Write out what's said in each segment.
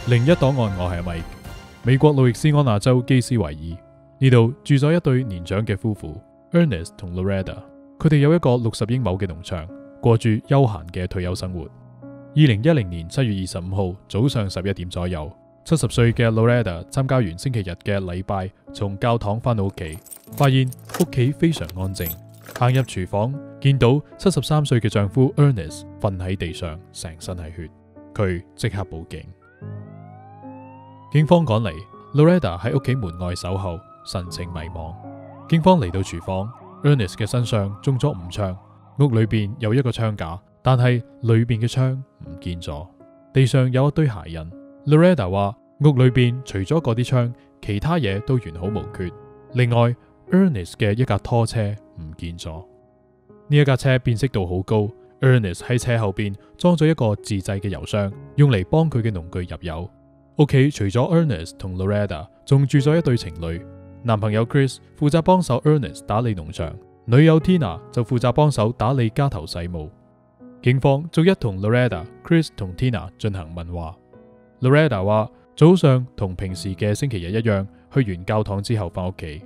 另一檔案我係Mike。美國路易斯安那州基斯維爾呢度住咗一對年長嘅夫婦 Ernest 同 Loretta， 佢哋有一個60英畝嘅農場，過住悠閒嘅退休生活。2010年7月25號早上11點左右，70歲嘅 Loretta 參加完星期日嘅禮拜，從教堂返到屋企，發現屋企非常安靜。行入廚房，見到73歲嘅丈夫 Ernest 瞓喺地上，成身係血。佢即刻報警。警方趕嚟 ，Loretta 喺屋企門外守候，神情迷茫。警方嚟到廚房 ，Ernest 嘅身上中咗5槍，屋裏邊有一個槍架，但係裏邊嘅槍唔見咗，地上有一堆鞋印。Loretta 話屋裏邊除咗嗰啲槍，其他嘢都完好無缺。另外 ，Ernest 嘅一架拖車唔見咗，呢一架車辨識度好高。Ernest 喺車後邊裝咗一個自製嘅油箱，用嚟幫佢嘅農具入油。屋企除咗 Ernest 同 Loretta， 仲住咗一對情侶。男朋友 Chris 負責幫手 Ernest 打理農場，女友 Tina 就負責幫手打理家頭細務。警方逐一同 Loretta、Chris 同 Tina 進行問話。Loretta 話早上同平時嘅星期日一樣，去完教堂之後返屋企。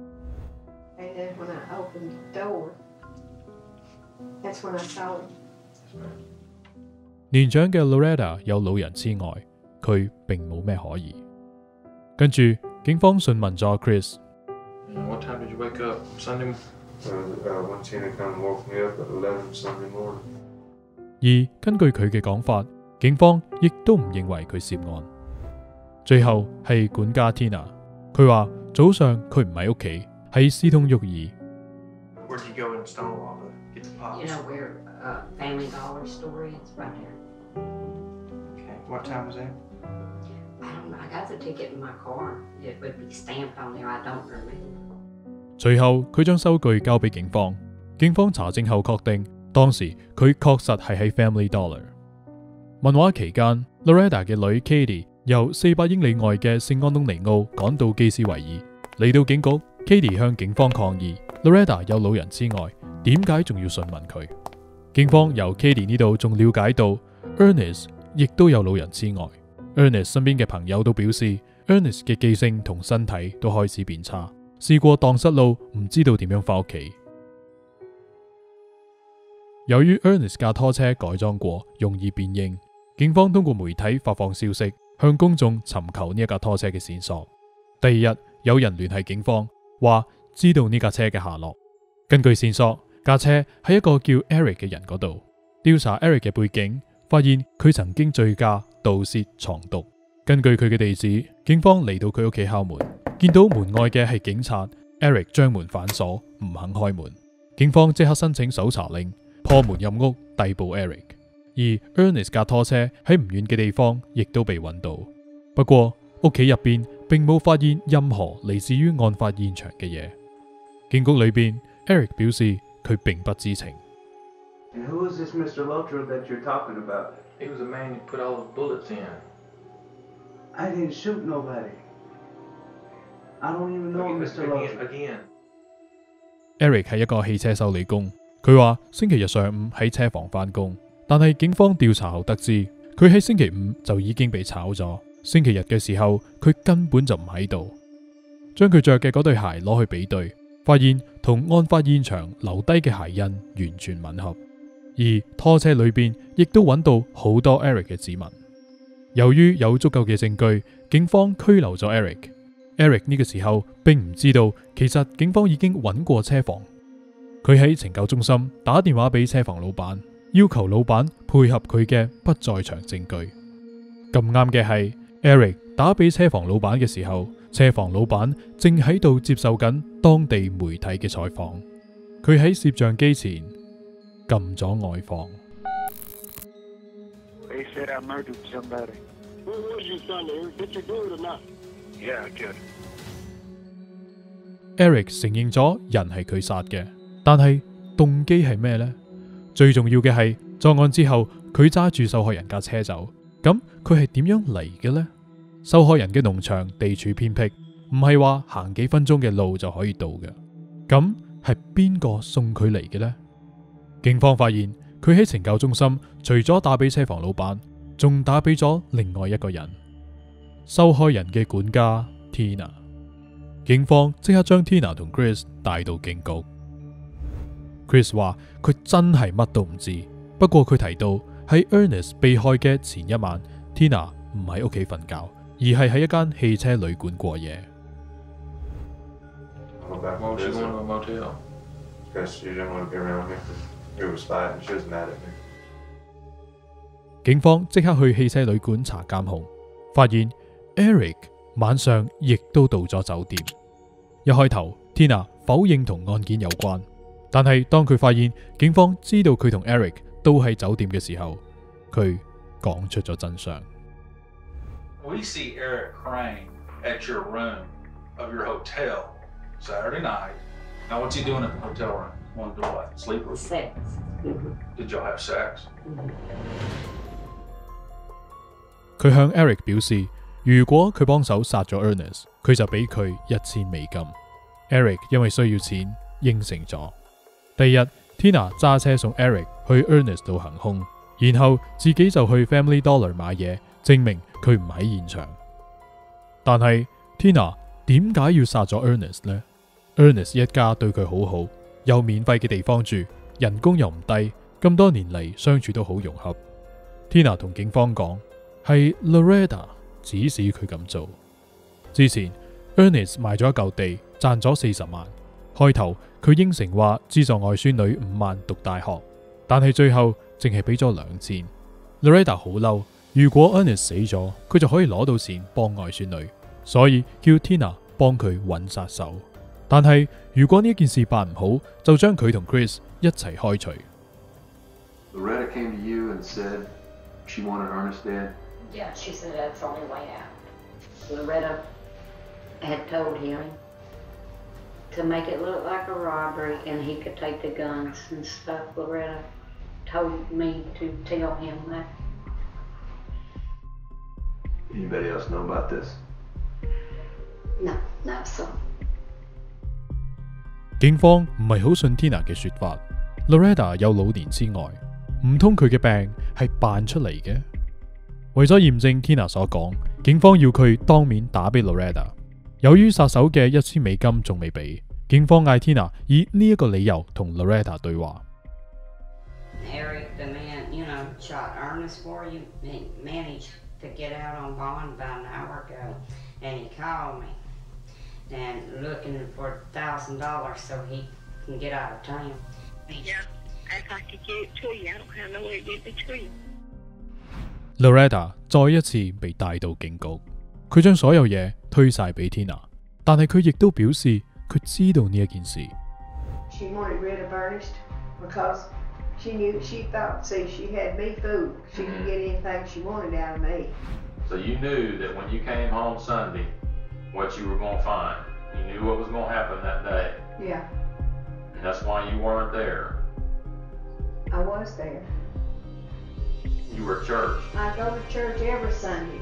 年長嘅 Loretta 有老人痴呆，佢並冇咩可疑。跟住警方詢問咗 Chris。 What time did you wake up Sunday? When Tina come woke me up at 11 Sunday morning. 而根據佢嘅講法，警方亦都唔認為佢涉案。最後係管家 Tina， 佢話早上佢唔喺屋企，喺斯通沃爾。 Where'd you go in Stonewall to get the pops? You know where Family Dollar store is? Right there. Okay. What time was that? I don't know. I got the ticket in my car. It would be stamped on there. I don't remember. 隨後佢將收據交俾警方，警方查證後確定當時佢確實係喺 Family Dollar。問話期間 ，Loretta 嘅女 Katie 由400英里外嘅聖安東尼奧趕到基斯維爾，嚟到警局 ，Katie 向警方抗議 Loretta 有老人痴呆，點解仲要詢問佢？警方由 Katie 呢度仲了解到 Ernest 亦都有老人痴呆。Ernest 身邊嘅朋友都表示 ，Ernest 嘅記性同身體都開始變差，試過蕩失路，唔知道點樣返屋企。由於 Ernest 架拖車改裝過，容易辨認，警方通過媒體發放消息，向公眾尋求呢一架拖車嘅線索。第二日，有人聯繫警方，話知道呢架車嘅下落。根據線索，架車喺一個叫 Eric 嘅人嗰度。調查 Eric 嘅背景，發現佢曾經醉駕、盜竊、藏毒。根據佢嘅地址，警方嚟到佢屋企敲門，見到門外嘅係警察。Eric 將門反鎖，唔肯開門。警方即刻申請搜查令，破門入屋，逮捕 Eric。而 Ernest 架拖車喺唔遠嘅地方亦都被揾到。不過屋企入邊並冇發現任何嚟自於案發現場嘅嘢。警局裏邊 ，Eric 表示佢並不知情。 And who is this Mr. Luttrell that you're talking about? He was the man you put all the bullets in. I didn't shoot nobody. I don't even know Mr. Luttrell. Again. Eric 係一個汽車修理工，佢話星期日上午喺車房返工，但係警方調查後得知，佢喺星期5就已經被炒咗。星期日嘅時候，佢根本就唔喺度。將佢着嘅嗰對鞋攞去比對，發現同案發現場留低嘅鞋印完全吻合，而拖車裏邊亦都揾到好多 Eric 嘅指紋。由於有足夠嘅證據，警方拘留咗 Eric。Eric 呢個時候並唔知道，其實警方已經揾過車房。佢喺懲教中心打電話俾車房老闆，要求老闆配合佢嘅不在場證據。咁啱嘅係 Eric 打俾車房老闆嘅時候，車房老闆正喺度接受緊當地媒體嘅採訪。佢喺攝像機前撳咗外放。 They said I murdered somebody. Who was you, son? Did you do it or not? Yeah, I did. Eric 承認咗人係佢殺嘅，但係動機係咩呢？最重要嘅係作案之後，佢揸住受害人架車走，咁佢係點樣嚟嘅呢？受害人嘅農場地處偏僻，唔係話行幾分鐘嘅路就可以到嘅。咁係邊個送佢嚟嘅呢？警方發現佢喺懲教中心，除咗打俾車房老闆，仲打俾咗另外一個人。 受害人嘅管家 Tina。警方即刻將 Tina 同 Chris 帶到警局。Chris 話佢真係乜都唔知，不過佢提到喺 Ernest 被害嘅前一晚 ，Tina 唔喺屋企瞓覺，而係喺一間汽車旅館過夜。 I went back Why to would she go visit to a motel? because she didn't want to be around me. It was fighting. She was mad at me. 警方即刻去汽車旅館查監控，發現 Eric 晚上亦都到咗酒店。一開頭 ，Tina 否認同案件有關，但係當佢發現警方知道佢同 Eric 都喺酒店嘅時候，佢講出咗真相。 We see Eric Crane at your room of your hotel Saturday night. Now, what's he doing at the hotel room? Wanted to what? Sleep with you? Sex. Did y'all have sex? 佢向 Eric 表示，如果佢幫手殺咗 Ernest， 佢就俾佢$1000美金。Eric 因為需要錢，應承咗。第二日 ，Tina 揸車送 Eric 去 Ernest 度行兇，然後自己就去 Family Dollar 買嘢，證明佢唔喺現場。但係 Tina 點解要殺咗 Ernest 呢？ Ernest 一家對佢好好，有免費嘅地方住，人工又唔低，咁多年嚟相處都好融洽。Tina 同警方講，係 Loretta 指使佢咁做。之前 Ernest 賣咗一嚿地，賺咗40萬。開頭佢應承話資助外孫女5萬讀大學，但係最後淨係俾咗2000。Loretta 好嬲，如果 Ernest 死咗，佢就可以攞到錢幫外孫女，所以叫 Tina 幫佢揾殺手。但係如果呢件事辦唔好，就將佢同 Chris 一齊開除。 Loretta came to you and said she wanted Ernest dead. Yeah, she said that's the only way out. Loretta had told him to make it look like a robbery and he could take the guns and stuff. Loretta told me to tell him that. Anybody else know about this? No, no, so. 警方唔係好信 Tina 嘅說法 ，Loretta 有老年痴呆，唔通佢嘅病係扮出嚟嘅？為咗驗證 Tina 所講，警方要佢當面打俾 Loretta。由於殺手嘅$1000美金仲未俾，警方嗌 Tina 以呢一個理由同 Loretta 對話。 Eric, the man, shot Ernest for you. He managed to get out on bond about an hour ago, and he called me and looking for $1,000 so he can get out of town. Yeah, if I could get it to you, I don't have no way to get it to you. Loretta 再一次被帶到警局，佢將所有嘢推晒俾 Tina， 但係佢亦都表示佢知道呢一件事。 She wanted rid of Ernest because she thought, see, she had me fooled. She could get anything she wanted out of me. So you knew that when you came home Sunday, what you were going to find. You knew what was going to happen that day. Yeah, And that's why you weren't there. I was there. You were at church. I go to church every Sunday.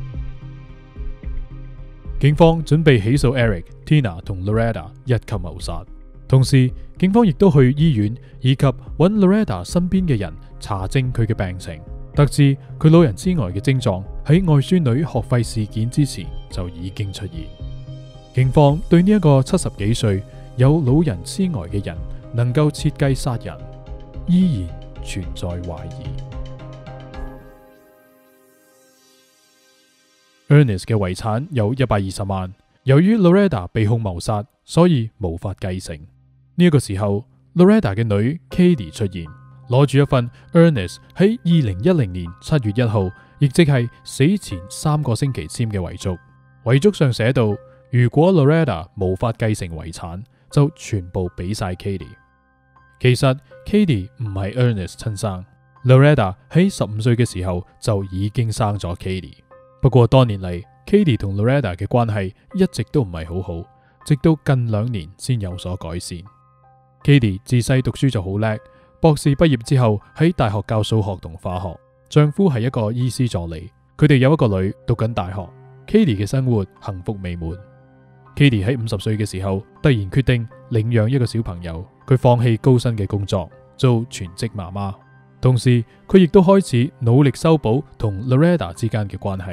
警方準備起訴 Eric、Tina 同 Loretta 一級謀殺，同時警方亦都去醫院以及揾 Loretta 身邊嘅人查證佢嘅病情，得知佢老人痴呆嘅症狀喺外孫女學費事件之前就已經出現。警方對呢一個70幾歲有老人痴呆嘅人能夠設計殺人，依然存在懷疑。Ernest 嘅遺產有120萬，由於 Loretta 被控謀殺，所以無法繼承。呢一個時候 ，Loretta 嘅女 Katie 出現，攞住一份 Ernest 喺2010年7月1號，亦即係死前3個星期簽嘅遺囑。遺囑上寫到，如果 Loretta 無法繼承遺產，就全部俾晒 Katie。其實 Katie 唔係 Ernest 親生 ，Loretta 喺15歲嘅時候就已經生咗 Katie。不過多年嚟 ，Katie 同 Loretta 嘅關係一直都唔係好好，直到近2年先有所改善。Katie 自細讀書就好叻，博士畢業之後喺大學教數學同化學，丈夫係一個醫師助理，佢哋有一個女讀緊大學。Katie 嘅生活幸福美滿。Katie 喺50歲嘅時候，突然決定領養一個小朋友，佢放棄高薪嘅工作，做全職媽媽。同時，佢亦都開始努力修補同 Loretta 之間嘅關係。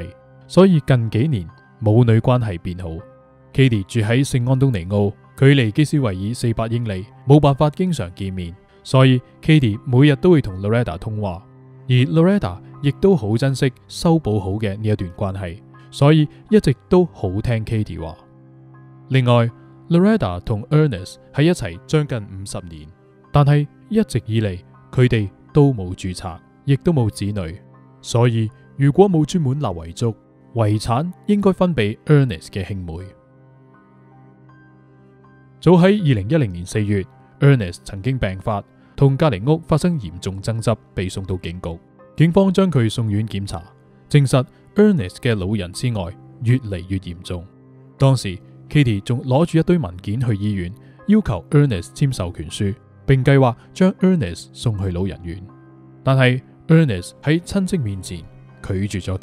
所以近幾年母女關係變好。Katie 住喺聖安東尼奧，距離基斯維爾400英里，冇辦法經常見面，所以 Katie 每日都會同 Loretta 通話，而 Loretta 亦都好珍惜修補好嘅呢一段關係，所以一直都好聽 Katie 話。另外 Loretta 同 Ernest 喺一齊將近50年，但係一直以嚟佢哋都冇註冊，亦都冇子女，所以如果冇專門立遺囑，遺產應該分俾 Ernest 嘅兄妹。早喺2010年4月 Ernest 曾經病發，同隔離屋發生嚴重爭執，被送到警局。警方將佢送院檢查，證實 Ernest 嘅老人痴呆越嚟越嚴重。當時 Katie 仲攞住一堆文件去醫院，要求 Ernest 簽授權書，並計劃將 Ernest 送去老人院。但係 Ernest 喺親戚面前拒絕咗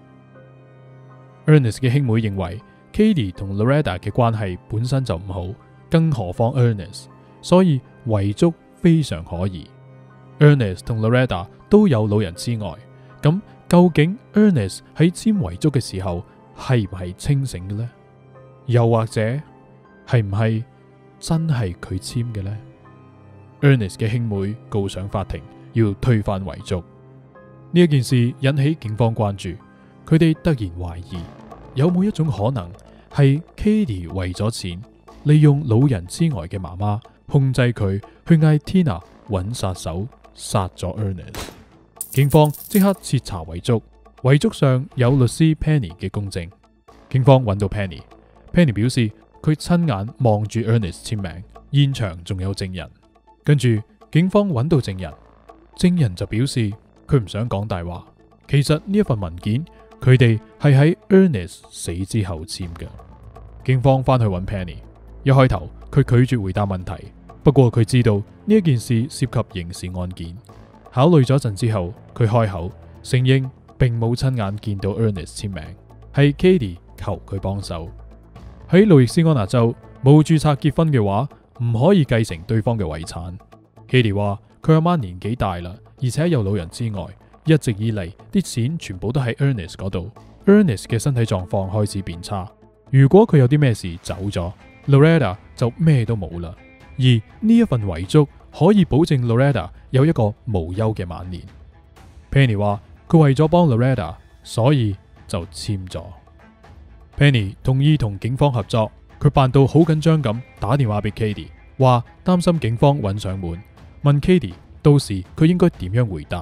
Katie。Ernest 嘅兄妹認為 Katie 同 Loretta 嘅關係本身就唔好，更何況 Ernest， 所以遺囑非常可疑。Ernest 同 Loretta 都有老人痴呆，咁究竟 Ernest 喺簽遺囑嘅時候係唔係清醒嘅呢？又或者係唔係真係佢簽嘅呢？ Ernest 嘅兄妹告上法庭，要推翻遺囑。呢一件事引起警方關注，佢哋突然懷疑有冇一種可能係 Katie 為咗錢，利用老人痴呆嘅媽媽控制佢去嗌 Tina 揾殺手殺咗 Ernest。警方即刻徹查遺囑，遺囑上有律師 Penny 嘅公證。警方揾到 Penny 表示佢親眼望住 Ernest 簽名，現場仲有證人。跟住警方揾到證人，證人就表示佢唔想講大話，其實呢一份文件佢哋係喺 Ernest 死之後簽嘅。警方翻去揾 Penny， 一開頭佢拒絕回答問題，不過佢知道呢一件事涉及刑事案件，考慮咗一陣之後，佢開口承認並冇親眼見到 Ernest 簽名，係 Katie 求佢幫手。喺路易斯安那州冇註冊結婚嘅話，唔可以繼承對方嘅遺產。Katie 話佢阿媽年紀大啦，而且有老人痴呆，一直以嚟啲錢全部都喺 Ernest 嗰度。Ernest 嘅身體狀況開始變差，如果佢有啲咩事走咗 Loretta 就咩都冇啦。而呢一份遺囑可以保證 Loretta 有一個無憂嘅晚年。Penny 話佢為咗幫 Loretta， 所以就簽咗。Penny 同意同警方合作，佢扮到好緊張咁打電話俾 Katie， 話擔心警方揾上門，問 Katie 到時佢應該點樣回答。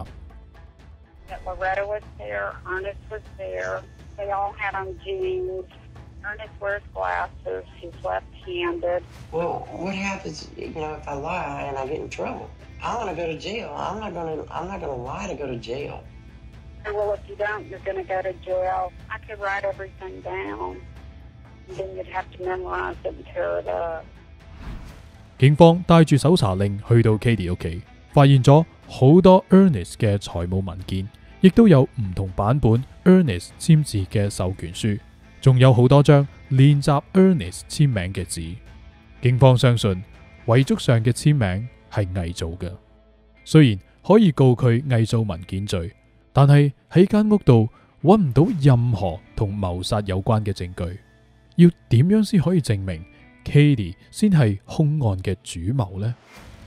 Loretta was there, Ernest was there. They all had on jeans. Ernest wears glasses. He's left-handed. Well, what happens, if I lie and I get in trouble? I want to go to jail. I'm not gonna lie to go to jail. Well, if you don't, you're going to go to jail. I could write everything down. And then you'd have to memorize it and tear it up. 警方帶住搜查令去到 Katie 屋企，發現咗好多 Ernest 嘅財務文件，亦都有唔同版本 Ernest 簽字嘅授權書，仲有好多張練習 Ernest 簽名嘅紙。警方相信遺囑上嘅簽名係偽造嘅，雖然可以告佢偽造文件罪，但係喺間屋度揾唔到任何同謀殺有關嘅證據。要點樣先可以證明 Katie 先係兇案嘅主謀呢？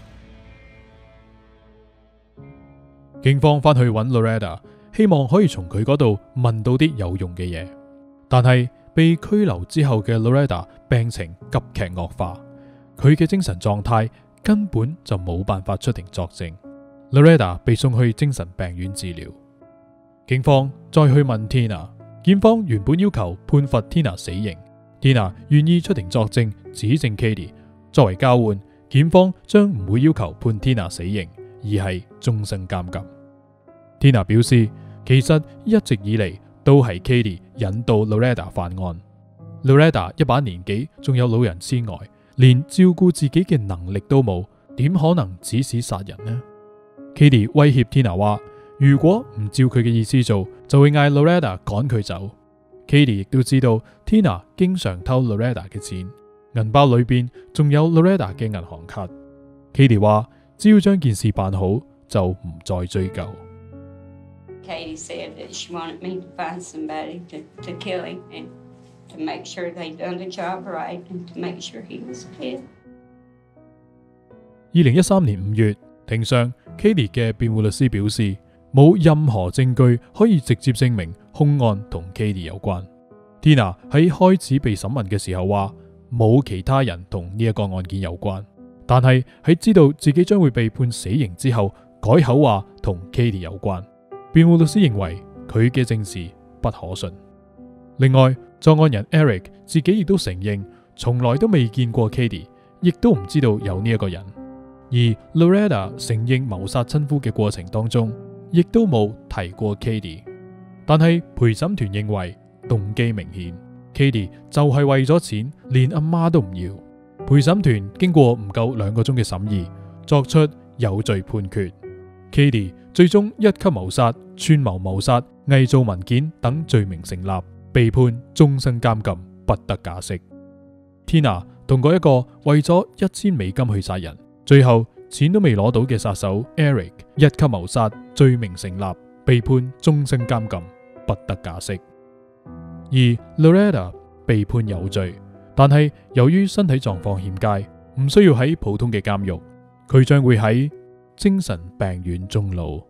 警方返去揾 Loretta， 希望可以從佢嗰度問到啲有用嘅嘢，但係被拘留之後嘅 Loretta 病情急劇惡化，佢嘅精神狀態根本就冇辦法出庭作證。Loretta 被送去精神病院治療。警方再去問 Tina， 檢方原本要求判罰 Tina 死刑，Tina 願意出庭作證指證 Katie， 作為交換，檢方將唔會要求判 Tina 死刑，而係終身監禁。Tina 表示，其實一直以嚟都係 Katie 引導 Loretta 犯案。Loretta 一把年紀，仲有老人痴呆，連照顧自己嘅能力都冇，點可能指使殺人呢？ Katie 威脅 Tina 話，如果唔照佢嘅意思做，就會嗌 Loretta 趕佢走。Katie 亦都知道 Tina 經常偷 Loretta 嘅錢，銀包裏邊仲有 Loretta 嘅銀行卡。Katie 話，只要將件事辦好，就唔再追究。 Katie said that she wanted me to find somebody to kill him and to make sure they done the job right and to make sure he was dead. 2013年5月，庭上 Katie 嘅辯護律師表示，冇任何證據可以直接證明兇案同 Katie 有關。Tina 喺開始被審問嘅時候話，冇其他人同呢一個案件有關，但係喺知道自己將會被判死刑之後，改口話同 Katie 有關。辯護律師認為佢嘅證詞不可信。另外，作案人 Eric 自己亦都承認，從來都未見過 Katie， 亦都唔知道有呢一個人。而 Loretta 承認謀殺親夫嘅過程當中，亦都冇提過 Katie。但係陪審團認為動機明顯 ，Katie 就係為咗錢，連阿媽都唔要。陪審團經過唔夠2個鐘嘅審議，作出有罪判決。Katie 最終1級謀殺、串謀謀殺、偽造文件等罪名成立，被判終身監禁，不得假釋。Tina 同嗰一個為咗$1000去殺人，最後錢都未攞到嘅殺手 Eric 1級謀殺，罪名成立，被判終身監禁，不得假釋。而 Loretta 被判有罪，但係由於身體狀況欠佳，唔需要喺普通嘅監獄，佢將會喺精神病院終老。